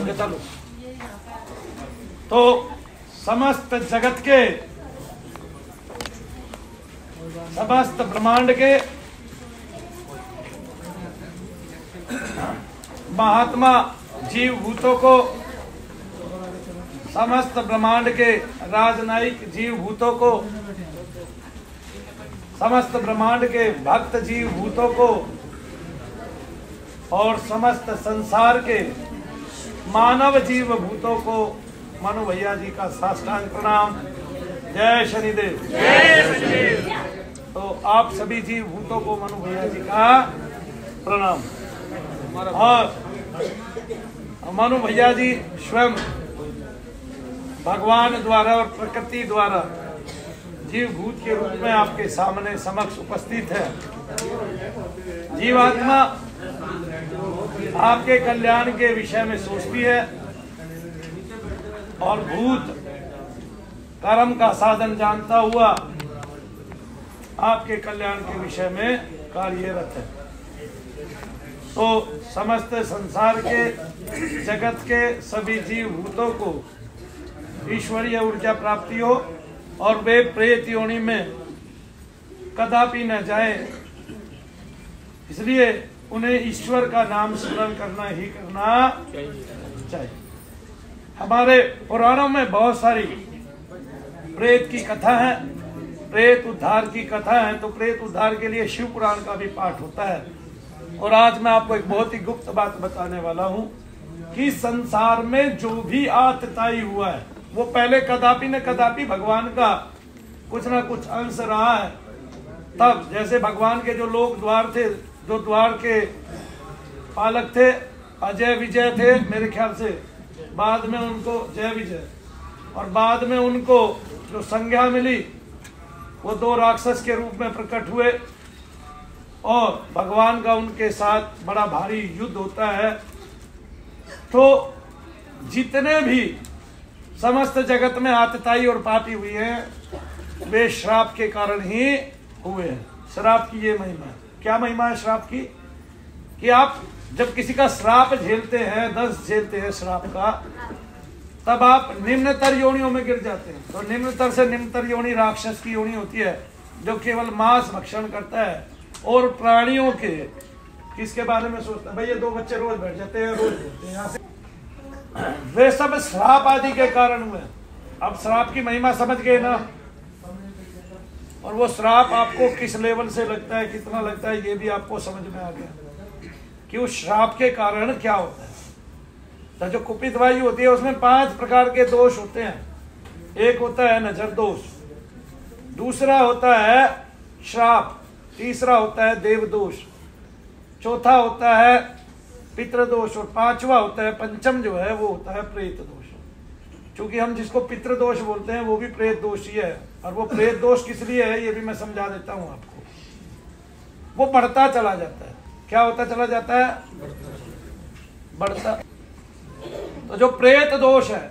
चलो। तो समस्त जगत के, समस्त ब्रह्मांड के महात्मा जीव भूतों को, समस्त ब्रह्मांड के राजनयिक जीव भूतों को, समस्त ब्रह्मांड के भक्त जीव भूतों को और समस्त संसार के मानव जीव भूतों को मनु भैया जी का साष्टांग प्रणाम। जय शनिदेव। जय शनिदेव। तो आप सभी जीव भूतों को मनु भैया जी का प्रणाम। और मनु भैया जी स्वयं भगवान द्वारा और प्रकृति द्वारा जीव भूत के रूप में आपके सामने समक्ष उपस्थित है। जीवात्मा आपके कल्याण के विषय में सोचती है और भूत कर्म का साधन जानता हुआ आपके कल्याण के विषय में कार्यरत है। तो समस्त संसार के, जगत के सभी जीव भूतों को ईश्वरीय ऊर्जा प्राप्ति हो और वे प्रेत योनि में कदापि न जाए, इसलिए उन्हें ईश्वर का नाम स्मरण करना ही करना चाहिए। हमारे पुराणों में बहुत सारी प्रेत की कथा है, प्रेत उद्धार की कथा है। तो प्रेत उद्धार के लिए शिव पुराण का भी पाठ होता है। और आज मैं आपको एक बहुत ही गुप्त बात बताने वाला हूँ कि संसार में जो भी आतताई हुआ है वो पहले कदापि न कदापि भगवान का कुछ ना कुछ अंश रहा है। तब जैसे भगवान के जो लोग द्वार थे, जो द्वार के पालक थे, अजय विजय थे मेरे ख्याल से, बाद में उनको जय विजय, और बाद में उनको जो संज्ञा मिली वो 2 राक्षस के रूप में प्रकट हुए और भगवान का उनके साथ बड़ा भारी युद्ध होता है। तो जितने भी समस्त जगत में आतताई और पापी हुई है वे श्राप के कारण ही हुए हैं। श्राप की ये महिमा है। क्या महिमा है श्राप की? कि आप जब किसी का श्राप झेलते हैं, 10 झेलते हैं श्राप का, तब आप निम्नतर योनियों में गिर जाते हैं। तो निम्नतर से निम्नतर योनि राक्षस की योनि होती है जो केवल मांस भक्षण करता है और प्राणियों के किसके बारे में सोचता है? भाई ये 2 बच्चे रोज बैठ जाते हैं, रोज बोलते हैं यहाँ से, वे सब श्राप आदि के कारण हुए। अब श्राप की महिमा समझ गए ना? और वो श्राप आपको किस लेवल से लगता है, कितना लगता है, ये भी आपको समझ में आ गया कि उस श्राप के कारण क्या होता है। तो जो कुपित वायु होती है उसमें 5 प्रकार के दोष होते हैं। एक होता है नजर दोष, दूसरा होता है श्राप, तीसरा होता है देव दोष, चौथा होता है पितृदोष और 5वां होता है, पंचम जो है वो होता है प्रेत दोष। क्योंकि हम जिसको पितृदोष बोलते हैं वो भी प्रेत दोष ही है। और वो प्रेत दोष किस लिए है ये भी मैं समझा देता हूं आपको। वो बढ़ता चला जाता है। क्या होता चला जाता है? बढ़ता। तो जो प्रेत दोष है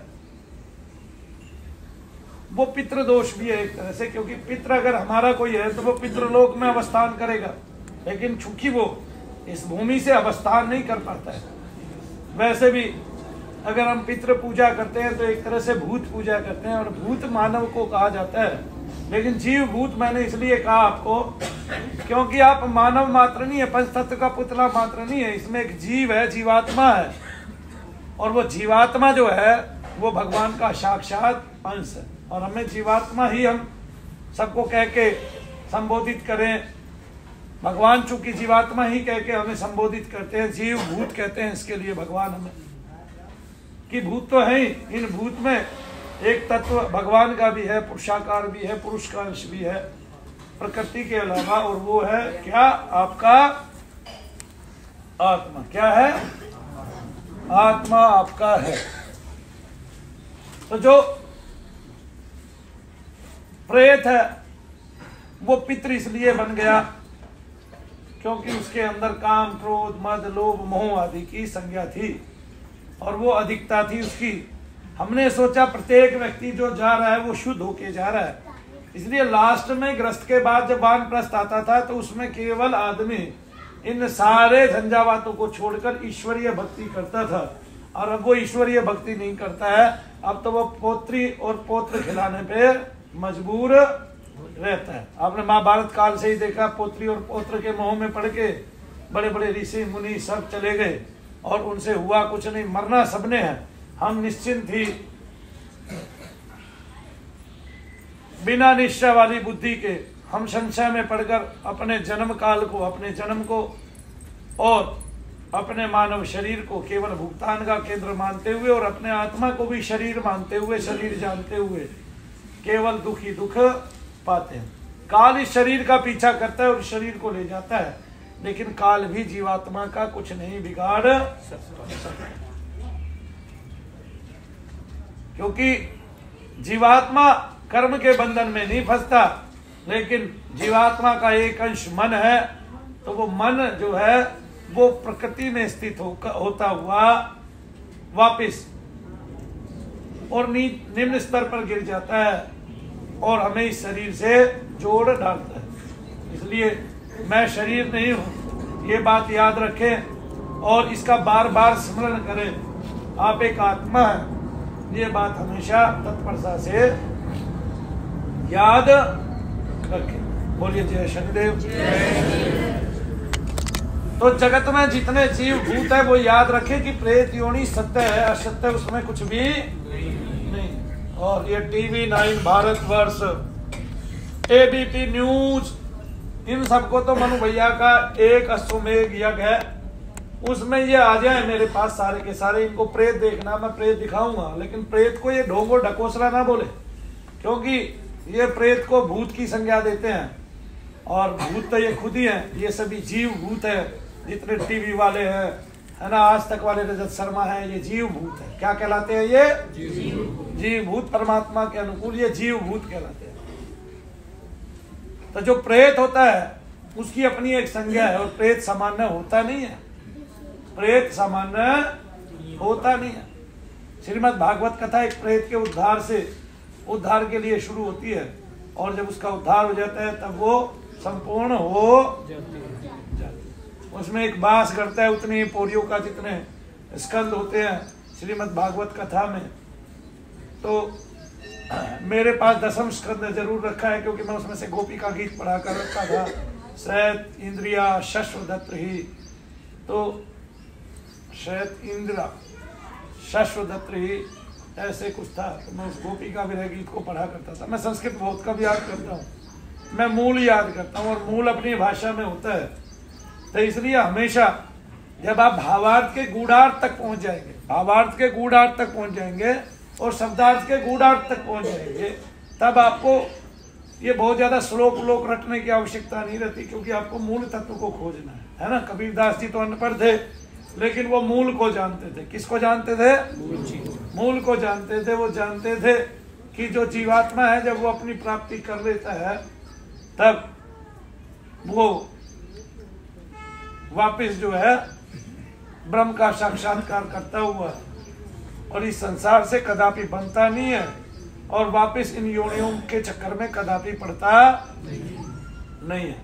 वो पितृदोष भी है एक तरह से, क्योंकि पितृ अगर हमारा कोई है तो वो पितृलोक में अवस्थान करेगा, लेकिन चूंकि वो इस भूमि से अवस्थान नहीं कर पाता है। वैसे भी अगर हम पितृ पूजा करते हैं तो एक तरह से भूत पूजा करते हैं, और भूत मानव को कहा जाता है। लेकिन जीव भूत मैंने इसलिए कहा आपको क्योंकि आप मानव मात्र नहीं है, पंचतत्व का पुतला मात्र नहीं है, इसमें एक जीव है, जीवात्मा है। और वो जीवात्मा जो है वो भगवान का साक्षात अंश है। और हमें जीवात्मा ही हम सबको कह के संबोधित करें, भगवान चूंकि जीवात्मा ही कह के हमें संबोधित करते हैं, जीव भूत कहते हैं इसके लिए भगवान हमें, कि भूत तो है ही, इन भूत में एक तत्व भगवान का भी है, पुरुषाकार भी है, पुरुष का अंश भी है प्रकृति के अलावा, और वो है क्या? आपका आत्मा। क्या है? आत्मा आपका है। तो जो प्रेत है वो पितृ इसलिए बन गया क्योंकि उसके अंदर काम, क्रोध, मद, लोभ, मोह आदि की संज्ञा थी और वो अधिकता थी उसकी। हमने सोचा प्रत्येक व्यक्ति जो जा रहा है वो शुद्ध होके जा रहा है, इसलिए लास्ट में ग्रस्त के बाद जब वानप्रस्थ आता था तो उसमें केवल आदमी इन सारे झंझावातों को छोड़कर ईश्वरीय भक्ति करता था और अब वो ईश्वरीय भक्ति नहीं करता है, अब तो वो पोत्री और पौत्र खिलाने पे मजबूर रहता है। आपने महाभारत काल से ही देखा, पोत्री और पौत्र के मोह में पड़ के बड़े बड़े ऋषि मुनि सब चले गए और उनसे हुआ कुछ नहीं, मरना सबने है। हम निश्चिंत ही बिना निश्चय वाली बुद्धि के हम संशय में पड़कर अपने जन्म काल को, अपने जन्म को और अपने मानव शरीर को केवल भुगतान का केंद्र मानते हुए और अपने आत्मा को भी शरीर मानते हुए, शरीर जानते हुए केवल दुख ही दुख पाते हैं। काल इस शरीर का पीछा करता है और शरीर को ले जाता है, लेकिन काल भी जीवात्मा का कुछ नहीं बिगाड़ सकता, क्योंकि जीवात्मा कर्म के बंधन में नहीं फंसता, लेकिन जीवात्मा का एक अंश मन है, तो वो मन जो है वो प्रकृति में स्थित होता हुआ वापिस और निम्न स्तर पर गिर जाता है और हमें इस शरीर से जोड़ डालता है। इसलिए मैं शरीर नहीं हूं, ये बात याद रखें और इसका बार बार स्मरण करें। आप एक आत्मा है, ये बात हमेशा तत्परता से याद रखें। बोलिए जय शनिदेव। तो जगत में जितने जीव भूत है वो याद रखे कि प्रेत योनि सत्य है, असत्य उसमें कुछ भी नहीं। और ये टीवी 9, भारतवर्ष, एबीपी न्यूज, इन सबको तो मनु भैया का एक अश्वमेध यज्ञ है, उसमें ये आ जाए मेरे पास सारे के सारे, इनको प्रेत देखना, मैं प्रेत दिखाऊंगा, लेकिन प्रेत को ये ढोंगो ढकोसला ना बोले, क्योंकि ये प्रेत को भूत की संज्ञा देते हैं और भूत तो ये खुद ही है, ये सभी जीव भूत है। जितने टीवी वाले हैं, है ना, आज तक वाले रजत शर्मा है, ये जीव भूत है। क्या कहलाते हैं ये? जीव भूत। परमात्मा के अनुकूल ये जीव भूत कहलाते हैं। तो जो प्रेत होता है उसकी अपनी एक संज्ञा है, और प्रेत सामान्य होता नहीं है, प्रेत सामान्य होता नहीं है। श्रीमद् भागवत कथा एक प्रेत के उद्धार के लिए शुरू होती है, और जब उसका उद्धार हो जाता है तब वो संपूर्ण हो जाती है। उसमें एक बास करता है उतनी पौड़ियों का जितने स्कंद होते हैं श्रीमद् भागवत कथा में। तो मेरे पास 10वां स्कंद जरूर रखा है, क्योंकि मैं उसमें से गोपी का गीत पढ़ा कर रखा था। शैत इंद्रिया शश्वदत्र ही, तो शैत इंद्रा शश्वदत्र ही ऐसे कुछ था। तो मैं उस गोपी का विरह गीत को पढ़ा करता था। मैं संस्कृत बहुत कम याद करता हूँ, मैं मूल याद करता हूँ, और मूल अपनी भाषा में होता है। तो इसलिए हमेशा जब आप भावार्थ के गूढ़ार्थ तक पहुंच जाएंगे, भावार्थ के गूढ़ार्थ तक पहुंच जाएंगे और शब्दार्थ के गूढ़ार्थ तक पहुंच जाएंगे, तब आपको ये बहुत ज्यादा श्लोक उलोक रटने की आवश्यकता नहीं रहती, क्योंकि आपको मूल तत्व को खोजना है ना। कबीरदास जी तो अनपढ़ थे, लेकिन वो मूल को जानते थे। किसको जानते थे? मूल को जानते थे। वो जानते थे कि जो जीवात्मा है जब वो अपनी प्राप्ति कर लेता है, तब वो वापिस जो है ब्रह्म का साक्षात्कार करता हुआ और इस संसार से कदापि बनता नहीं है, और वापिस इन योनियों के चक्कर में कदापि पड़ता नहीं है।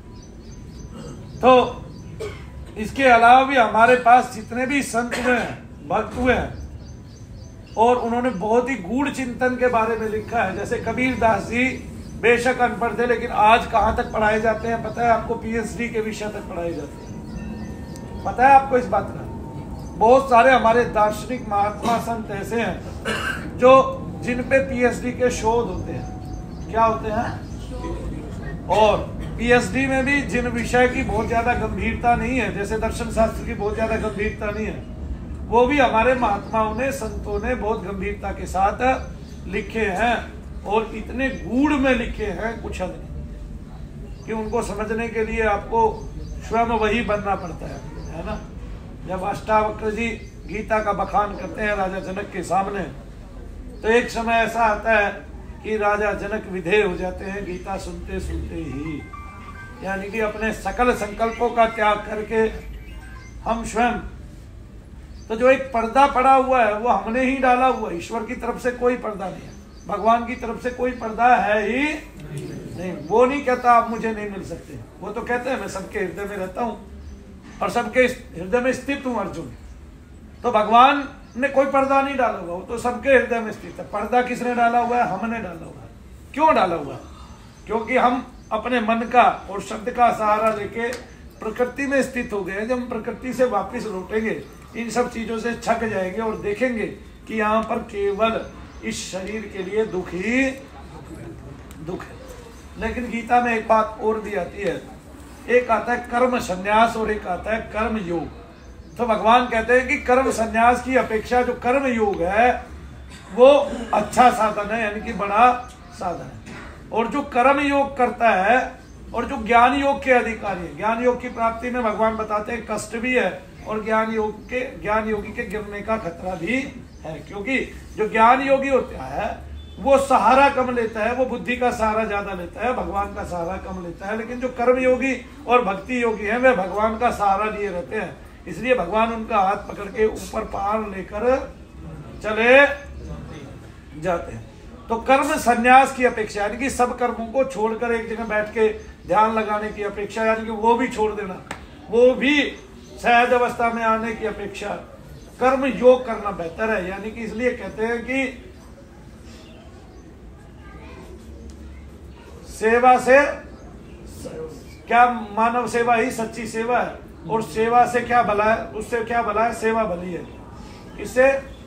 तो इसके अलावा भी हमारे पास जितने भी संत हुए हैं, भक्त हुए हैं, और उन्होंने बहुत ही गूढ़ चिंतन के बारे में लिखा है। जैसे कबीरदास जी बेशक अनपढ़ थे, लेकिन आज कहाँ तक पढ़ाए जाते हैं पता है आपको? पीएचडी के विषय तक पढ़ाए जाते हैं। पता है आपको इस बात का? बहुत सारे हमारे दार्शनिक महात्मा संत ऐसे हैं जो जिन पे पीएचडी के शोध होते हैं। क्या होते हैं? और पीएचडी में भी जिन विषय की बहुत ज्यादा गंभीरता नहीं है, जैसे दर्शन शास्त्र की बहुत ज्यादा गंभीरता नहीं है, वो भी हमारे महात्माओं ने, संतों ने बहुत गंभीरता के साथ लिखे हैं, और इतने गूढ़ में लिखे हैं कुछ हद नहीं, कि उनको समझने के लिए आपको स्वयं वही बनना पड़ता है ना। जब अष्टावक्र जी गीता का बखान करते हैं राजा जनक के सामने, तो एक समय ऐसा आता है कि राजा जनक विधेय हो जाते हैं गीता सुनते सुनते ही, यानी कि अपने सकल संकल्पों का त्याग करके हम स्वयं, तो जो एक पर्दा पड़ा हुआ है वो हमने ही डाला हुआ है। ईश्वर की तरफ से कोई पर्दा नहीं है, भगवान की तरफ से कोई पर्दा है ही नहीं। वो नहीं कहता आप मुझे नहीं मिल सकते, वो तो कहते हैं मैं सबके हृदय में रहता हूँ और सबके हृदय में स्थित हूँ अर्जुन। तो भगवान ने कोई पर्दा नहीं डाला हुआ, वो तो सबके हृदय में स्थित है। पर्दा किसने डाला हुआ है? हमने डाला हुआ है। क्यों डाला हुआ है? क्योंकि हम अपने मन का और शब्द का सहारा लेके प्रकृति में स्थित हो गए। जब हम प्रकृति से वापस लौटेंगे, इन सब चीजों से छक जाएंगे और देखेंगे कि यहाँ पर केवल इस शरीर के लिए दुख ही दुख है। लेकिन गीता में एक बात और भी आती है, एक आता है कर्म संन्यास और एक आता है कर्म योग। तो भगवान कहते हैं कि कर्म संन्यास की अपेक्षा जो कर्म योग है वो अच्छा साधन है, यानी कि बड़ा साधन है। और जो कर्म योग करता है और जो ज्ञान योग के अधिकारी है, ज्ञान योग की प्राप्ति में भगवान बताते हैं कष्ट भी है और ज्ञान योगी के गिरने का खतरा भी है। क्योंकि जो ज्ञान योगी होता है वो सहारा कम लेता है, वो बुद्धि का सहारा ज्यादा लेता है, भगवान का सहारा कम लेता है। लेकिन जो कर्म योगी और भक्ति योगी है वे भगवान का सहारा लिए रहते हैं, इसलिए भगवान उनका हाथ पकड़ के ऊपर पार लेकर चले जाते हैं। तो कर्म संन्यास की अपेक्षा, यानी कि सब कर्मों को छोड़कर एक जगह बैठ के ध्यान लगाने की अपेक्षा, यानी कि वो भी छोड़ देना, वो भी सहज अवस्था में आने की अपेक्षा कर्म योग करना बेहतर है। यानी कि इसलिए कहते हैं कि सेवा से क्या, मानव सेवा ही सच्ची सेवा है। और सेवा से क्या भला है? उससे क्या भला है? सेवा भली है। इससे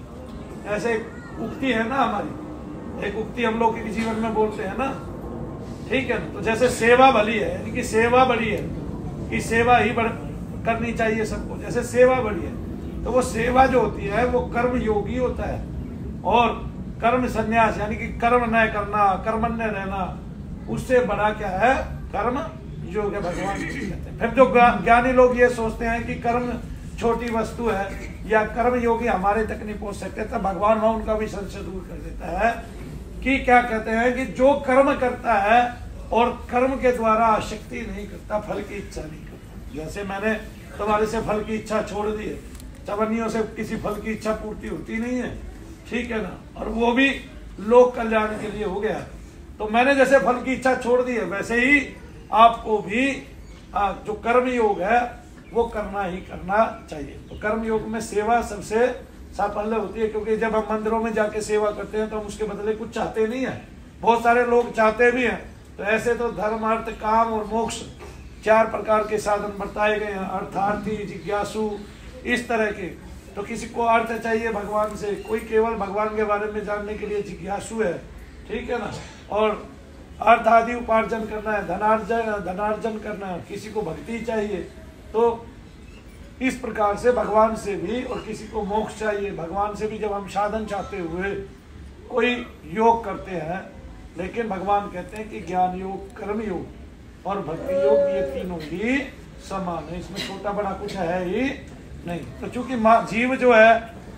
ऐसे उक्ति है ना, हमारी एक उक्ति हम लोग के जीवन में बोलते हैं ना, ठीक है। तो जैसे सेवा भली है, यानी कि सेवा बड़ी है, कि सेवा ही करनी चाहिए सबको, जैसे सेवा बड़ी है। तो वो सेवा जो होती है वो कर्म योगी होता है। और कर्म संन्यास यानी कि कर्म न करना, कर्मण्य रहना, उससे बड़ा क्या है? कर्म योग है, भगवान कहते हैं। फिर जो ज्ञानी लोग ये सोचते हैं कि कर्म छोटी वस्तु है या कर्म योगी हमारे तक नहीं पहुंच सकते, तब भगवान वहां उनका भी संशय दूर कर देता है कि क्या कहते हैं कि जो कर्म करता है और कर्म के द्वारा आसक्ति नहीं करता, फल की इच्छा नहीं करता। जैसे मैंने तुम्हारे से फल की इच्छा छोड़ दी है, चवन्नियों से किसी फल की इच्छा पूर्ति होती नहीं है, ठीक है ना, और वो भी लोक कल्याण के लिए हो गया। तो मैंने जैसे फल की इच्छा छोड़ दी है, वैसे ही आपको भी जो कर्म योग है वो करना ही करना चाहिए। तो कर्म योग में सेवा सबसे साफल्य होती है, क्योंकि जब हम मंदिरों में जाके सेवा करते हैं तो हम उसके बदले कुछ चाहते नहीं है। बहुत सारे लोग चाहते भी हैं। तो ऐसे तो धर्म, अर्थ, काम और मोक्ष 4 प्रकार के साधन बताए गए हैं, अर्थार्थी, जिज्ञासु, इस तरह के। तो किसी को अर्थ चाहिए भगवान से, कोई केवल भगवान के बारे में जानने के लिए जिज्ञासु है, ठीक है ना, और अर्थ आदि उपार्जन करना है, धनार्जन करना है, किसी को भक्ति चाहिए। तो इस प्रकार से भगवान से भी, और किसी को मोक्ष चाहिए, भगवान से भी जब हम साधन चाहते हुए कोई योग करते हैं, लेकिन भगवान कहते हैं कि ज्ञान योग, कर्म योग और भक्ति योग ये तीनों ही समान है, इसमें छोटा बड़ा कुछ है ही नहीं। तो चूंकि जीव जो है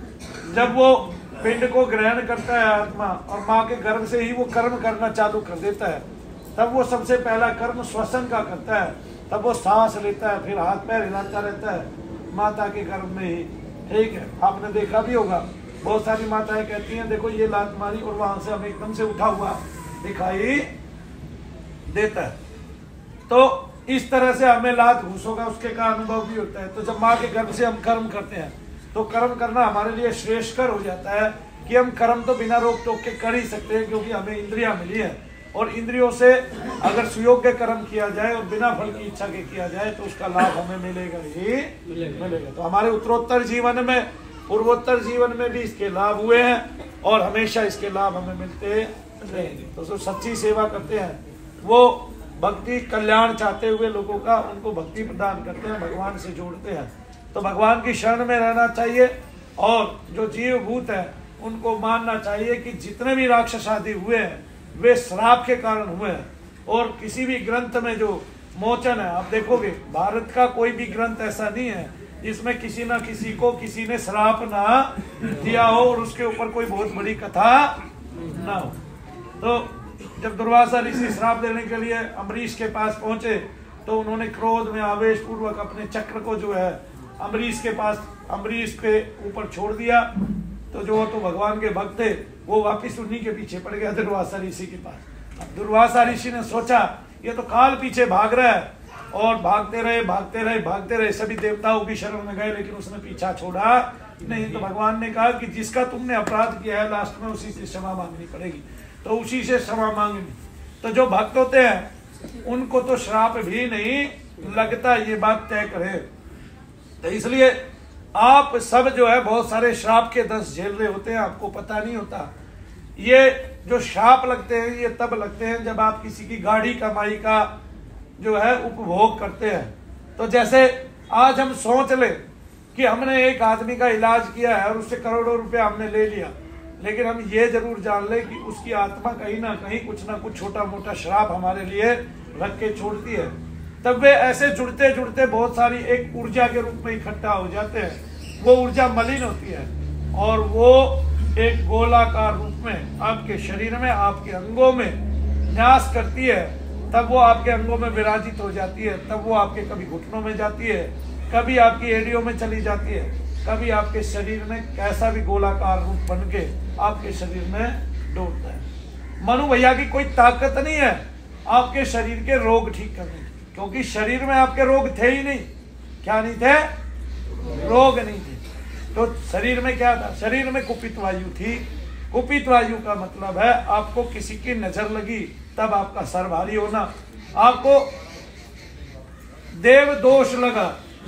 जब वो पिंड को ग्रहण करता है आत्मा, और माँ के गर्भ से ही वो कर्म करना चालू कर देता है, तब वो सबसे पहला कर्म श्वसन का करता है, तब वो सांस लेता है, फिर हाथ पैर हिलाता रहता है माता के गर्भ में ही, ठीक है। आपने देखा भी होगा, बहुत सारी माताएं कहती हैं देखो ये लात मारी, और वहां से हमें एकदम से उठा हुआ दिखाई देता है। तो इस तरह से हमें लात घूस होगा उसके का अनुभव भी होता है। तो जब माँ के गर्भ से हम कर्म करते हैं तो कर्म करना हमारे लिए श्रेष्ठकर हो जाता है कि हम कर्म तो बिना रोक टोक के कर ही सकते हैं, क्योंकि हमें इंद्रियां मिली है। और इंद्रियों से अगर सुयोग्य कर्म किया जाए और बिना फल की इच्छा के किया जाए तो उसका लाभ हमें मिलेगा ही मिलेगा। तो हमारे उत्तरोत्तर जीवन में, पूर्वोत्तर जीवन में भी इसके लाभ हुए हैं और हमेशा इसके लाभ हमें मिलते रहेंगे। तो जो सच्ची सेवा करते हैं वो भक्ति कल्याण चाहते हुए लोगों का उनको भक्ति प्रदान करते हैं, भगवान से जोड़ते हैं। तो भगवान की शरण में रहना चाहिए, और जो जीव भूत है उनको मानना चाहिए कि जितने भी राक्षस आदि हुए हैं वे श्राप के कारण हुए हैं। और किसी भी ग्रंथ में जो मोचन है, आप देखोगे भारत का कोई भी ग्रंथ ऐसा नहीं है जिसमें किसी ना किसी को किसी ने श्राप ना दिया हो और उसके ऊपर कोई बहुत बड़ी कथा ना हो। तो जब दुर्वासा ऋषि श्राप देने के लिए अम्बरीश के पास पहुंचे तो उन्होंने क्रोध में आवेश पूर्वक अपने चक्र को जो है अम्बरीश के ऊपर छोड़ दिया। तो जो तो भगवान के भक्त थे वो वापिस उन्हीं के पीछे पड़ गया दुर्वासा ऋषि के पास। अब दुर्वासा ऋषि ने सोचा ये तो काल पीछे भाग रहा है, और भागते रहे, सभी देवताओं की शरण में गए, लेकिन उसने पीछा छोड़ा नहीं, तो भगवान ने कहा कि जिसका तुमने अपराध किया है लास्ट में उसी से क्षमा मांगनी पड़ेगी, तो उसी से क्षमा मांगनी। तो जो भक्त होते हैं उनको तो श्राप भी नहीं लगता, ये बात तय करे। तो इसलिए आप सब जो है बहुत सारे श्राप के 10 झेल रहे होते हैं, आपको पता नहीं होता। ये जो श्राप लगते हैं ये तब लगते हैं जब आप किसी की गाढ़ी कमाई का जो है उपभोग करते हैं। तो जैसे आज हम सोच ले कि हमने एक आदमी का इलाज किया है और उससे करोड़ों रुपया हमने ले लिया, लेकिन हम ये जरूर जान ले कि उसकी आत्मा कहीं ना कहीं कुछ ना कुछ छोटा मोटा श्राप हमारे लिए रख के छोड़ती है। तब वे ऐसे जुड़ते जुड़ते बहुत सारी एक ऊर्जा के रूप में इकट्ठा हो जाते हैं। वो ऊर्जा मलिन होती है और वो एक गोलाकार रूप में आपके शरीर में, आपके अंगों में न्यास करती है। तब वो आपके अंगों में विराजित हो जाती है। तब वो आपके कभी घुटनों में जाती है, कभी आपकी एड़ियों में चली जाती है, कभी आपके शरीर में कैसा भी गोलाकार रूप बन के आपके शरीर में डोलता है। मनु भैया की कोई ताकत नहीं है आपके शरीर के रोग ठीक करने की, क्योंकि शरीर में आपके रोग थे ही नहीं। क्या नहीं थे? रोग नहीं थे। तो शरीर में क्या था? शरीर में कुपित वायु थी। कुपित वायु का मतलब है आपको किसी की नजर लगी तब आपका सर भारी होना, आपको देव दोष लगा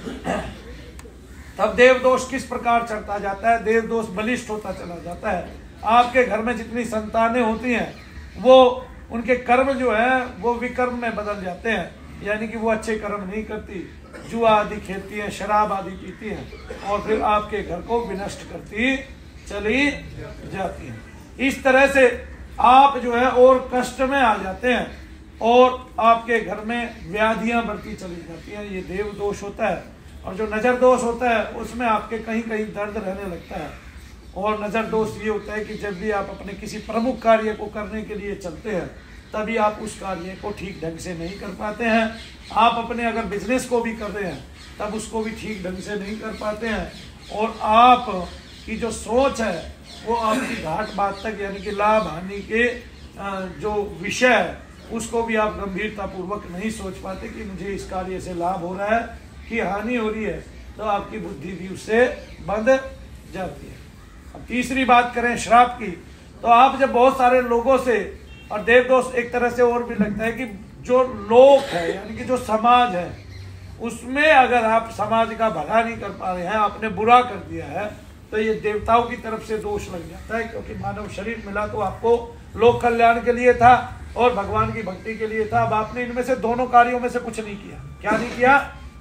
तब देव दोष किस प्रकार चढ़ता जाता है, देव दोष बलिष्ठ होता चला जाता है। आपके घर में जितनी संतानें होती हैं वो उनके कर्म जो है वो विकर्म में बदल जाते हैं, यानी कि वो अच्छे कर्म नहीं करती, जुआ आदि खेलती हैं, शराब आदि पीती हैं और फिर आपके घर को विनष्ट करती चली जाती हैं। इस तरह से आप जो है और कष्ट में आ जाते हैं और आपके घर में व्याधियां बढ़ती चली जाती हैं। ये देव दोष होता है। और जो नजर दोष होता है उसमें आपके कहीं कहीं दर्द रहने लगता है। और नजर दोष ये होता है कि जब भी आप अपने किसी प्रमुख कार्य को करने के लिए चलते हैं तभी आप उस कार्य को ठीक ढंग से नहीं कर पाते हैं। आप अपने अगर बिजनेस को भी कर रहे हैं तब उसको भी ठीक ढंग से नहीं कर पाते हैं। और आप की जो सोच है वो आपकी घाट बात तक, यानी कि लाभ हानि के जो विषय है उसको भी आप गंभीरता पूर्वक नहीं सोच पाते कि मुझे इस कार्य से लाभ हो रहा है कि हानि हो रही है। तो आपकी बुद्धि भी उससे बंद जाती है। अब तीसरी बात करें श्राप की, तो आप जब बहुत सारे लोगों से, और देव दोष एक तरह से और भी लगता है कि जो लोग है यानी कि जो समाज है उसमें अगर आप समाज का भला नहीं कर पा रहे हैं, आपने बुरा कर दिया है, तो ये देवताओं की तरफ से दोष लग जाता है। क्योंकि मानव शरीर मिला तो आपको लोक कल्याण के लिए था और भगवान की भक्ति के लिए था। अब आपने इनमें से दोनों कार्यों में से कुछ नहीं किया। क्या नहीं किया?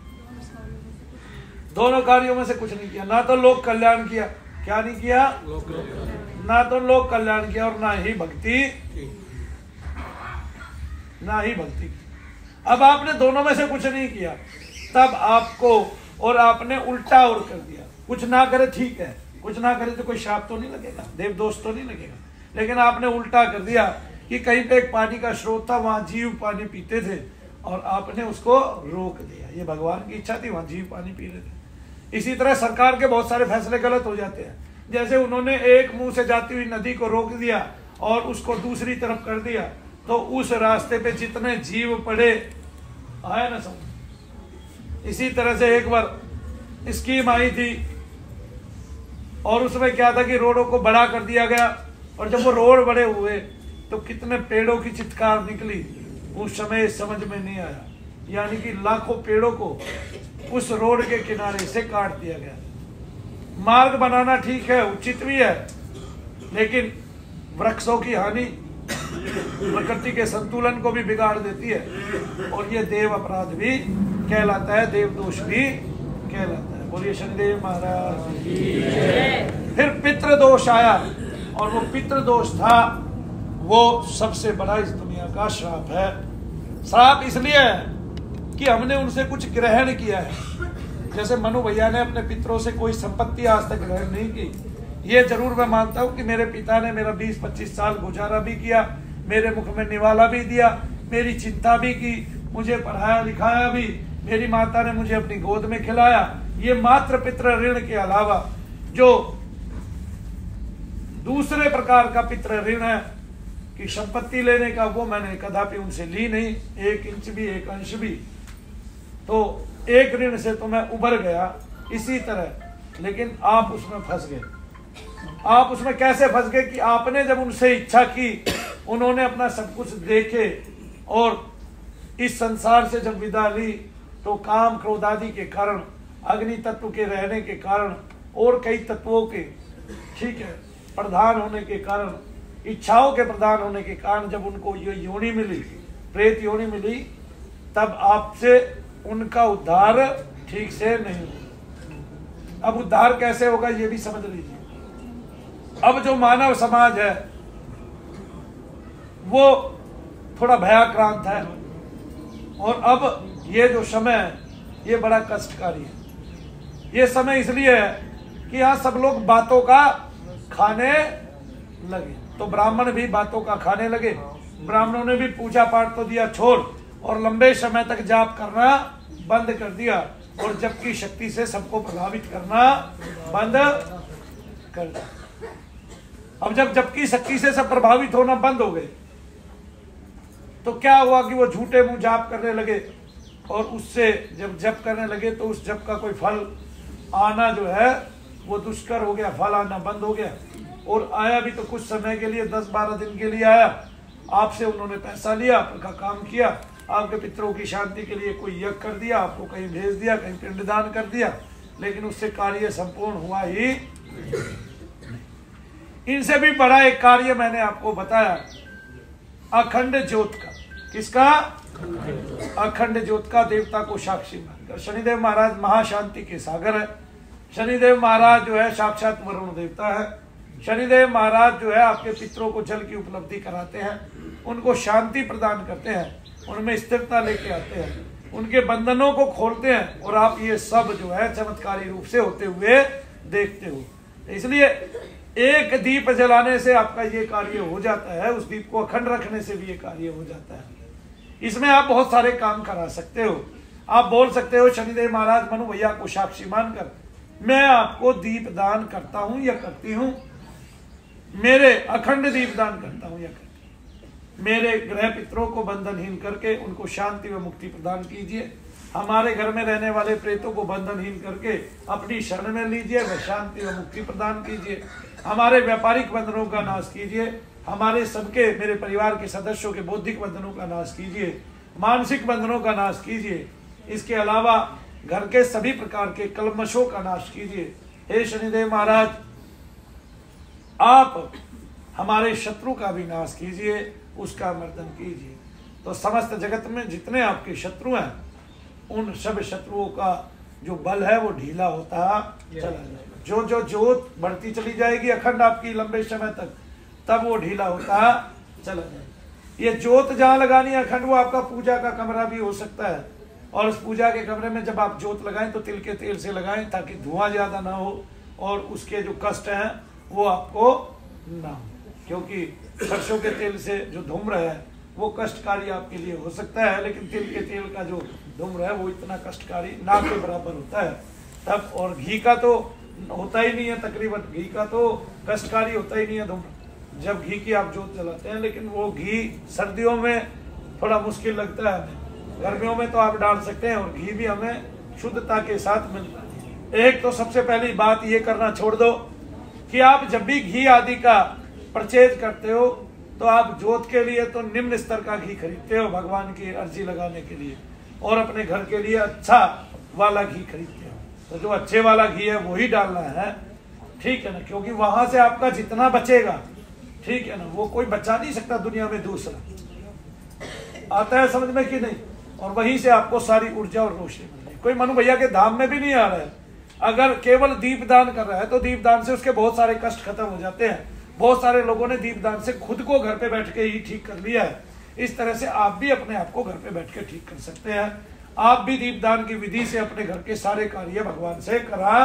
दोनों कार्यों में से कुछ नहीं किया। ना तो लोक कल्याण किया, क्या नहीं किया? ना तो लोक कल्याण किया और ना ही भक्ति की। अब आपने दोनों में से कुछ नहीं किया, तब आपको और आपने उल्टा और कर दिया। कुछ ना करे ठीक है, कुछ ना करे तो कोई श्राप तो नहीं लगेगा, देव दोष तो नहीं लगेगा, लेकिन आपने उल्टा कर दिया कि कहीं पे एक पानी का स्रोत था, वहां जीव पानी पीते थे और आपने उसको रोक दिया। ये भगवान की इच्छा थी, वहां जीव पानी पी रहे थे। इसी तरह सरकार के बहुत सारे फैसले गलत हो जाते हैं। जैसे उन्होंने एक मुंह से जाती हुई नदी को रोक दिया और उसको दूसरी तरफ कर दिया, तो उस रास्ते पे जितने जीव पड़े आया ना समझ। इसी तरह से एक बार स्कीम आई थी और उसमें क्या था कि रोडों को बड़ा कर दिया गया, और जब वो रोड बड़े हुए तो कितने पेड़ों की चित्कार निकली, उस समय समझ में नहीं आया। यानी कि लाखों पेड़ों को उस रोड के किनारे से काट दिया गया। मार्ग बनाना ठीक है, उचित भी है, लेकिन वृक्षों की हानि प्रकृति के संतुलन को भी बिगाड़ देती है और ये देव अपराध भी कहलाता है, देव दोष भी कहलाता है। बोलिए शनिदेव महाराज की। फिर पितृ दोष आया और वो पितृ दोष था वो सबसे बड़ा इस दुनिया का श्राप है। श्राप इसलिए है कि हमने उनसे कुछ ग्रहण किया है। जैसे मनु भैया ने अपने पितरों से कोई संपत्ति आज तक ग्रहण नहीं की। ये जरूर मैं मानता हूँ कि मेरे पिता ने मेरा 20-25 साल गुजारा भी किया, मेरे मुख में निवाला भी दिया, मेरी चिंता भी की, मुझे पढ़ाया लिखाया भी, मेरी माता ने मुझे अपनी गोद में खिलाया। ये मात्र पितृ ऋण के अलावा जो दूसरे प्रकार का पितृ ऋण है कि संपत्ति लेने का, वो मैंने कदापि उनसे ली नहीं, 1 इंच भी 1 अंश भी। तो एक ऋण से तो मैं उबर गया। इसी तरह लेकिन आप उसमें फंस गए। आप उसमें कैसे फंस गए कि आपने जब उनसे इच्छा की, उन्होंने अपना सब कुछ देखे और इस संसार से जब विदा ली, तो काम क्रोध आदि के कारण, अग्नि तत्व के रहने के कारण और कई तत्वों के, ठीक है, प्रधान होने के कारण, इच्छाओं के प्रधान होने के कारण जब उनको ये योनि मिली, प्रेत योनि मिली, तब आपसे उनका उद्धार ठीक से नहीं हुआ। अब उद्धार कैसे होगा ये भी समझ लीजिए। अब जो मानव समाज है वो थोड़ा भयाक्रांत है, और अब ये जो समय है ये बड़ा कष्टकारी है। ये समय इसलिए है कि यहाँ सब लोग बातों का खाने लगे, तो ब्राह्मण भी बातों का खाने लगे। ब्राह्मणों ने भी पूजा पाठ तो दिया छोड़, और लंबे समय तक जाप करना बंद कर दिया, और जप की शक्ति से सबको प्रभावित करना बंद कर दिया। अब जब जप की शक्ति से सब प्रभावित होना बंद हो गए, तो क्या हुआ कि वो झूठे मुंह जाप करने लगे, और उससे जब जप करने लगे तो उस जप का कोई फल आना जो है वो दुष्कर हो गया, फल आना बंद हो गया। और आया भी तो कुछ समय के लिए, 10-12 दिन के लिए आया। आपसे उन्होंने पैसा लिया, आपका काम किया, आपके पितरों की शांति के लिए कोई यज्ञ कर दिया, आपको कहीं भेज दिया, कहीं पिंडदान कर दिया, लेकिन उससे कार्य संपूर्ण हुआ ही। इनसे भी बड़ा एक कार्य मैंने आपको बताया, अखंड ज्योत का। किसका? अखंड ज्योत का, देवता को साक्षी मानकर। शनिदेव महाराज महाशांति के सागर है। शनिदेव महाराज जो है साक्षात वरुण देवता है। शनिदेव महाराज जो है आपके पितरों को जल की उपलब्धि कराते हैं, उनको शांति प्रदान करते हैं, उनमें स्थिरता लेके आते हैं, उनके बंधनों को खोलते हैं, और आप ये सब जो है चमत्कारी रूप से होते हुए देखते हो। इसलिए एक दीप जलाने से आपका ये कार्य हो जाता है, उस दीप को अखंड रखने से भी ये कार्य हो जाता है। इसमें आप बहुत सारे काम करा सकते हो। आप बोल सकते हो शनिदेव महाराज मनु भैया को साक्षी मानकर मैं आपको दीप दान करता हूं या करती हूं, मेरे अखंड दीप दान करता हूं या करती हूं। मेरे ग्रह पितरों को बंधनहीन करके उनको शांति व मुक्ति प्रदान कीजिए। हमारे घर में रहने वाले प्रेतों को बंधनहीन करके अपनी शरण में लीजिए व शांति व मुक्ति प्रदान कीजिए। हमारे व्यापारिक बंधनों का नाश कीजिए। हमारे सबके, मेरे परिवार के सदस्यों के बौद्धिक बंधनों का नाश कीजिए, मानसिक बंधनों का नाश कीजिए। इसके अलावा घर के सभी प्रकार के कलमशों का नाश कीजिए। हे शनिदेव महाराज, आप हमारे शत्रु का भी नाश कीजिए, उसका मर्दन कीजिए। तो समस्त जगत में जितने आपके शत्रु हैं, उन सब शत्रुओं का जो बल है वो ढीला होता चला जाएगा। जो जो जोत बढ़ती चली जाएगी अखंड आपकी लंबे समय तक, तब वो ढीला होता चला जाएगा। ये जोत जहाँ लगानी है अखंड, वो आपका पूजा का कमरा भी हो सकता है। और उस पूजा के कमरे में जब आप जोत लगाएं तो तिल के तेल से लगाएं, ताकि धुआं ज्यादा ना हो और उसके जो कष्ट हैं वो आपको ना हो। क्योंकि सरसों के तेल से जो धूम्र है वो कष्टकारी आपके लिए हो सकता है, लेकिन तिल के तेल का जो धूम्र है वो इतना कष्टकारी ना के बराबर होता है तब। और घी का तो होता ही नहीं है, तकरीबन घी का तो कष्टकारी होता ही नहीं है धूम्र, जब घी की आप जोत जलाते हैं। लेकिन वो घी सर्दियों में थोड़ा मुश्किल लगता है हमें, गर्मियों में तो आप डाल सकते हैं, और घी भी हमें शुद्धता के साथ मिलता है। एक तो सबसे पहली बात ये करना छोड़ दो कि आप जब भी घी आदि का परचेज करते हो तो आप जोत के लिए तो निम्न स्तर का घी खरीदते हो भगवान की अर्जी लगाने के लिए, और अपने घर के लिए अच्छा वाला घी खरीदते हो। तो जो अच्छे वाला घी है वही डालना है, ठीक है ना, क्योंकि वहां से आपका जितना बचेगा, ठीक है ना, वो कोई बचा नहीं सकता दुनिया में दूसरा। आता है समझ में कि नहीं? और वहीं से आपको सारी ऊर्जा और रोशनी मिलेगी। कोई मनु भैया के धाम में भी नहीं आ रहा है, अगर केवल दीपदान कर रहा है तो दीपदान से उसके बहुत सारे कष्ट खत्म हो जाते हैं। बहुत सारे लोगों ने दीपदान से खुद को घर पे बैठ के ही ठीक कर लिया है। इस तरह से आप भी अपने आप को घर पे बैठ के ठीक कर सकते हैं। आप भी दीपदान की विधि से अपने घर के सारे कार्य भगवान से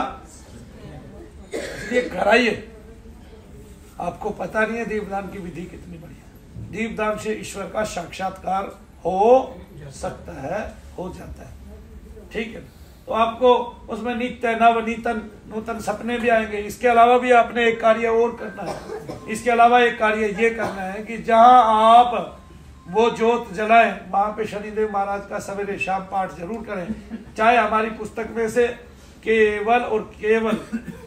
कराइए। आपको पता नहीं है दीपदान की विधि कितनी बढ़िया। दीपदान से ईश्वर का साक्षात्कार हो सकता है, हो जाता है, ठीक है। तो आपको उसमें नित्य नव नूतन सपने भी आएंगे। इसके अलावा भी आपने एक कार्य और करना है। इसके अलावा एक कार्य ये करना है कि जहां आप वो जोत जलाएं वहां पे शनिदेव महाराज का सवेरे शाम पाठ जरूर करें। चाहे हमारी पुस्तक में से केवल और केवल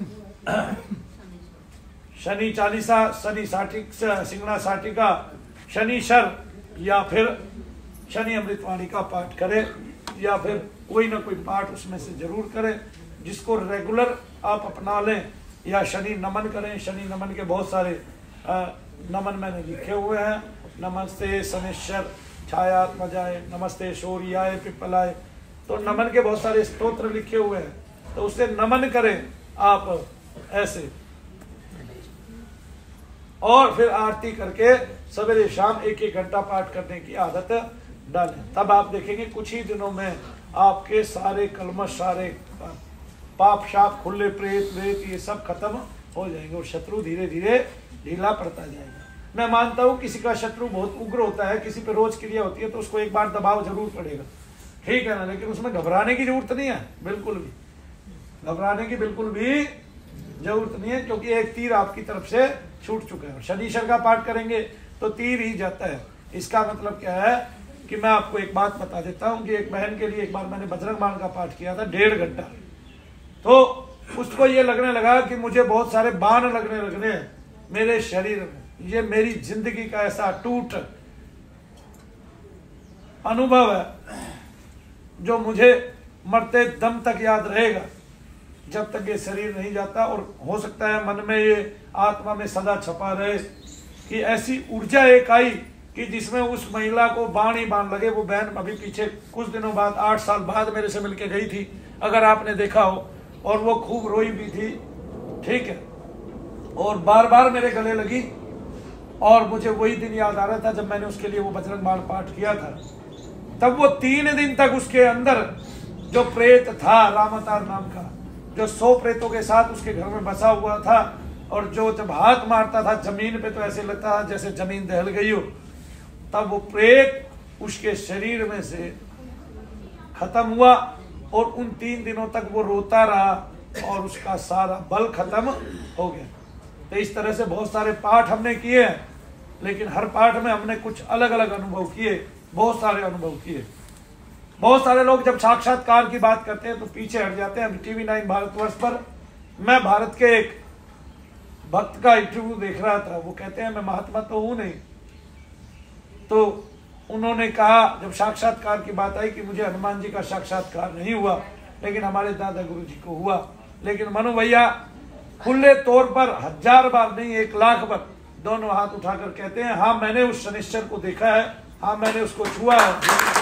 शनि चालीसा, शनि सिंगड़ा साटिका, शनिश्चर या फिर शनि अमृतवाणी का पाठ करें, या फिर कोई ना कोई पाठ उसमें से जरूर करें जिसको रेगुलर आप अपना लें, या शनि नमन करें। शनि नमन के बहुत सारे नमन मैंने लिखे हुए हैं। नमस्ते शनिश्चर छायात्मजाय, नमस्ते शौर्याय पिप्पलाय, तो नमन के बहुत सारे स्तोत्र लिखे हुए हैं, तो उससे नमन करें आप ऐसे। और फिर आरती करके सवेरे शाम 1-1 घंटा पाठ करने की आदत डालें, तब आप देखेंगे कुछ ही दिनों में आपके सारे कलमश, सारे पाप शाप, खुले प्रेत वेत ये सब खत्म हो जाएंगे और शत्रु धीरे धीरे ढीला पड़ता जाएगा। मैं मानता हूँ किसी का शत्रु बहुत उग्र होता है, किसी पे रोज क्रिया होती है तो उसको एक बार दबाव जरूर पड़ेगा, ठीक है ना, लेकिन उसमें घबराने की जरूरत नहीं है, बिल्कुल भी घबराने की बिल्कुल भी जरूरत नहीं है, क्योंकि एक तीर आपकी तरफ से छूट चुका है। शनिश्चर का पाठ करेंगे तो तीर ही जाता है। इसका मतलब क्या है कि मैं आपको एक बात बता देता हूँ कि एक बहन के लिए एक बार मैंने बजरंग बाण का पाठ किया था 1.5 घंटा, तो उसको ये लगने लगा कि मुझे बहुत सारे बाण लगने मेरे शरीर में। ये मेरी जिंदगी का ऐसा अटूट अनुभव है जो मुझे मरते दम तक याद रहेगा, जब तक ये शरीर नहीं जाता। और हो सकता है मन में ये आत्मा में सदा छपा रहे कि ऐसी ऊर्जा एक आई कि जिसमें उस महिला को बाण ही बाण लगे। वो बहन अभी पीछे कुछ दिनों बाद 8 साल बाद मेरे से मिलके गई थी, अगर आपने देखा हो, और वो खूब रोई भी थी, ठीक है, और बार बार मेरे गले लगी। और मुझे वही दिन याद आ रहा था जब मैंने उसके लिए वो बजरंग बाण पाठ किया था। तब वो 3 दिन तक उसके अंदर जो प्रेत था रामावतार नाम का, जो 100 प्रेतों के साथ उसके घर में बसा हुआ था, और जो जब हाथ मारता था जमीन पे तो ऐसे लगता था जैसे जमीन दहल गई हो, तब वो प्रेत उसके शरीर में से खत्म हुआ। और उन 3 दिनों तक वो रोता रहा और उसका सारा बल खत्म हो गया। तो इस तरह से बहुत सारे पाठ हमने किए हैं, लेकिन हर पाठ में हमने कुछ अलग अलग अनुभव किए, बहुत सारे अनुभव किए। बहुत सारे लोग जब साक्षात्कार की बात करते हैं तो पीछे हट जाते हैं। टीवी 9 भारतवर्ष पर मैं भारत के एक भक्त का इंटरव्यू देख रहा था, वो कहते हैं मैं महात्मा तो हूं नहीं, तो उन्होंने कहा जब साक्षात्कार की बात आई कि मुझे हनुमान जी का साक्षात्कार नहीं हुआ, लेकिन हमारे दादा गुरु जी को हुआ। लेकिन मनु भैया खुले तौर पर 1000 बार नहीं 1 लाख बार दोनों हाथ उठाकर कहते हैं हाँ मैंने उस शनिश्चर को देखा है, हाँ मैंने उसको छुआ है।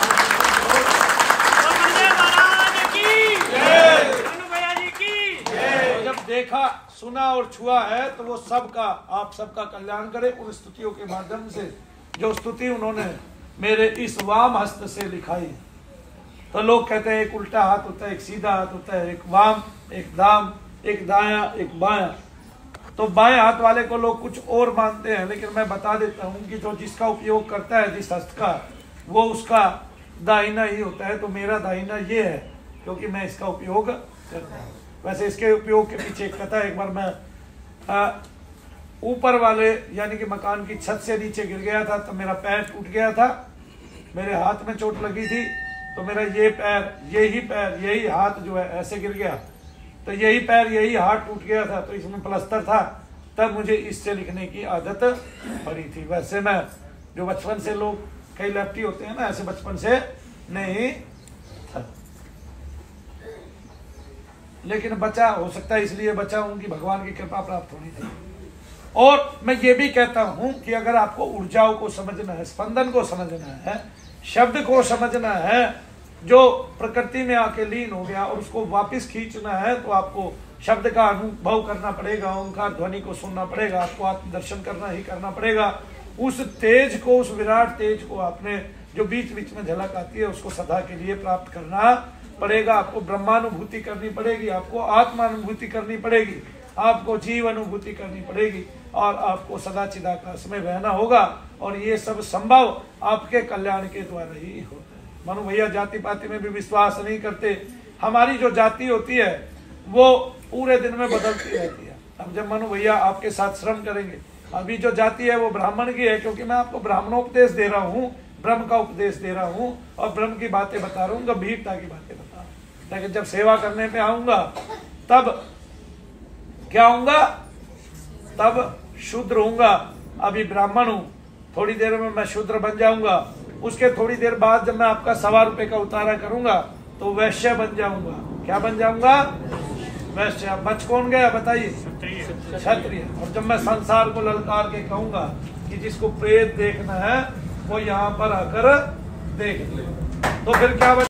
तो जब देखा सुना और छुआ है तो वो सबका आप सबका कल्याण करे उन स्तुतियों के माध्यम से, जो स्तुति उन्होंने मेरे इस वाम हस्त से लिखाई। तो लोग कहते हैं एक उल्टा हाथ होता है, एक सीधा हाथ होता है, एक वाम, एक दाम, एक दाया, एक बाया। तो बाएं हाथ वाले को लोग कुछ और मानते हैं, लेकिन मैं बता देता हूं कि जो जिसका उपयोग करता है जिस हस्त का, वो उसका दाहिना ही होता है। तो मेरा दाहिना ये है क्योंकि मैं इसका उपयोग करता हूँ। वैसे इसके उपयोग के पीछे एक कथा, एक बार मैं ऊपर वाले यानी कि मकान की छत से नीचे गिर गया था, तो मेरा पैर टूट गया था, मेरे हाथ में चोट लगी थी, तो मेरा ये पैर यही हाथ जो है ऐसे गिर गया, तो यही पैर यही हाथ टूट गया था, तो इसमें प्लास्टर था। तब मुझे इससे लिखने की आदत पड़ी थी। वैसे मैं जो बचपन से लोग कई लेफ्टी होते हैं ना, ऐसे बचपन से नहीं था, लेकिन बचा, हो सकता है इसलिए बचा हूं कि भगवान की कृपा प्राप्त होनी थी। और मैं ये भी कहता हूं कि अगर आपको ऊर्जाओं को समझना है, स्पंदन को समझना है, शब्द को समझना है जो प्रकृति में आके लीन हो गया और उसको वापस खींचना है, तो आपको शब्द का अनुभव करना पड़ेगा, ओंकार ध्वनि को सुनना पड़ेगा, आपको आत्मदर्शन करना ही करना पड़ेगा। उस तेज को, उस विराट तेज को आपने जो बीच बीच में झलक आती है उसको सदा के लिए प्राप्त करना पड़ेगा। आपको ब्रह्मानुभूति करनी पड़ेगी, आपको आत्मानुभूति करनी पड़ेगी, आपको जीव अनुभूति करनी पड़ेगी, और आपको सदा चिदाकाश में रहना होगा। और ये सब संभव आपके कल्याण के द्वारा ही होता है। मनु भैया जाति पाति में भी विश्वास नहीं करते। हमारी जो जाति होती है वो पूरे दिन में बदलती रहती है। अब जब मनु भैया आपके साथ श्रम करेंगे, अभी जो जाति है वो ब्राह्मण की है, क्योंकि मैं आपको ब्राह्मणोपदेश दे रहा हूँ, ब्रह्म का उपदेश दे रहा हूँ, और ब्रह्म की बातें बता रहा हूँ, गंभीरता की बातें बता रहा हूँ। लेकिन जब सेवा करने पे आऊंगा तब क्या होऊंगा, तब शूद्र होऊंगा। अभी ब्राह्मण हूं, थोड़ी देर में मैं शूद्र बन जाऊंगा। उसके थोड़ी देर बाद जब मैं आपका 1.25 रुपए का उतारा करूंगा तो वैश्य बन जाऊंगा। क्या बन जाऊंगा, वैश्य। बच कौन गया बताइए, क्षत्रिय। और जब मैं संसार को ललकार के कहूंगा कि जिसको प्रेत देखना है वो यहाँ पर आकर देख ले, तो फिर क्या